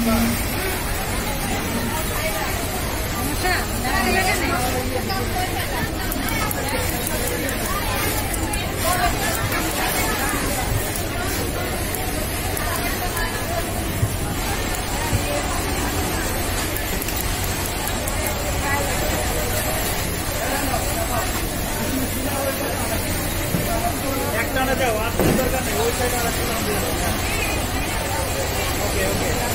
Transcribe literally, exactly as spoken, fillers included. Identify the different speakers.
Speaker 1: একটা না যাও, আর দরকার নেই, ওই সাইডে আর একটা নাম দিয়ে দাও। ওকে ওকে